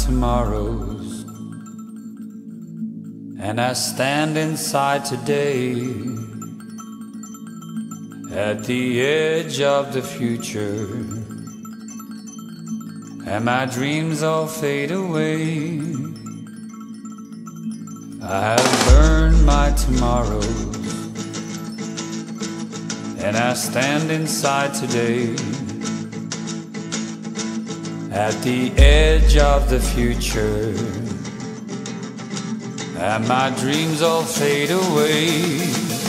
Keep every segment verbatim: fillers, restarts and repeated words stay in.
tomorrows, and I stand inside today at the edge of the future, and my dreams all fade away. I have burned my tomorrows, and I stand inside today at the edge of the future, and my dreams all fade away.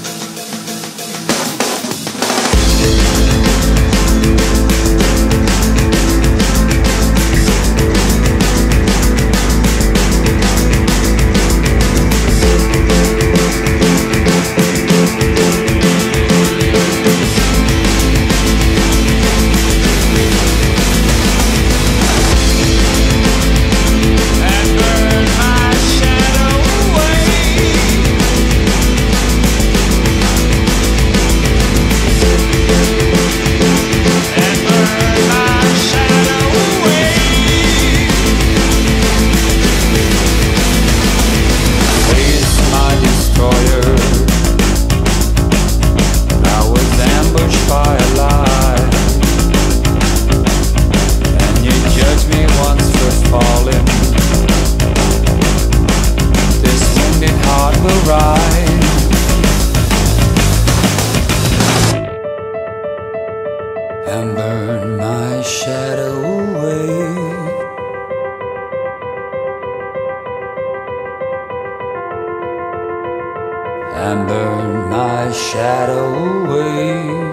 And burn my shadow away, and burn my shadow away.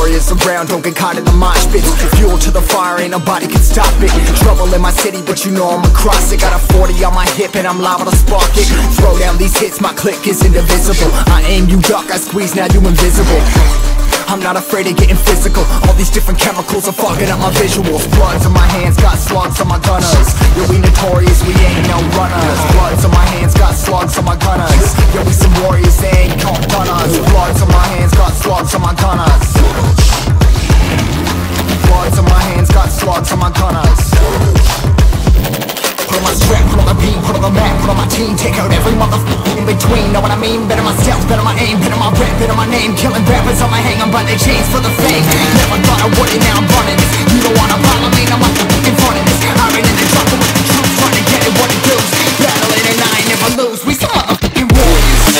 warriors around, don't get caught in the mosh pit. Fuel to the fire, ain't nobody can stop it. Trouble in my city, but you know I'm across it. Got a forty on my hip and I'm liable to spark it. Throw down these hits, my click is indivisible. I aim, you duck, I squeeze, now you invisible. I'm not afraid of getting physical. All these different chemicals are fogging up my visuals. Bloods on my hands, got slugs on my gunners. Yo, we notorious, we ain't no runners. Bloods on my hands, got slugs on my gunners. Yo, we some warriors, they ain't called gunners. Bloods on my hands, got slugs on my gunners. Bloods on my hands, got slugs on my gunners. Put on my strap, put on the beam, put on the map, put on my team. Take out every motherfucker in between. Know what I mean? Better myself, better my aim, better my rep, better my name. Killing rappers on my hang on by their chains for the fame. Never thought I would it, now I'm running this. You don't wanna follow me, I'm up in front of this. I ran in the jungle with the troops, trying to get it what it does. Battle it and I ain't never lose. We some motherfucking warriors.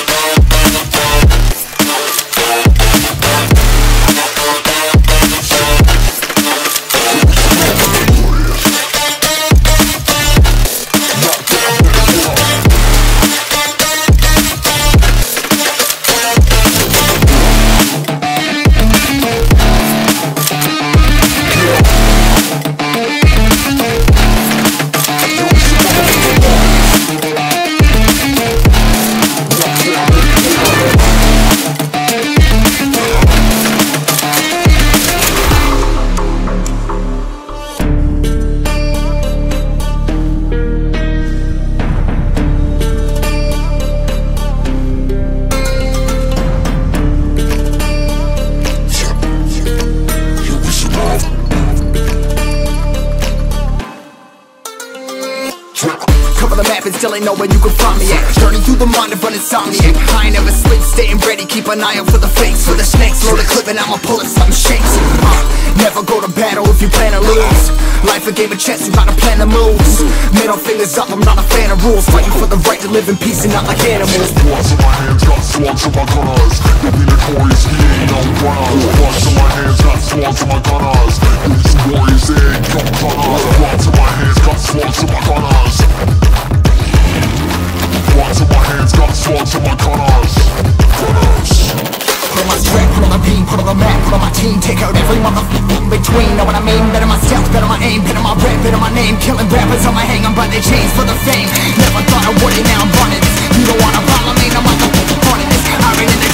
Cover the map and still ain't know where you can find me at. Journey through the mind of an insomniac. I ain't never sleep, staying ready, keep an eye out for the fakes. For the snakes, load a clip and I'ma pull it, something shakes. uh, Never go to battle if you plan to lose. Life a game of chess, you gotta plan the moves. Middle fingers up, I'm not a fan of rules. Fighting for the right to live in peace and not like animals. Bloods in my hands, got slugs in my gunners. You'll be notorious, we ain't no runners. Bloods in my hands, got slugs in my gunners. You some warriors, they ain't no gunners. Bloods in my hands, got slugs in my gunners. Bloods in my hands, got slugs in my gunners. Gunners. Put on my strap, put on the beam, put on the map, put on my team. Take out every motherfucker in between. Know what I mean? Better myself, better my aim, better my rep, better my name. Killing rappers on my hang on by their chains for the fame. Never thought I would it, now I'm running this. You don't wanna follow me, I'm like a running this. I ran in the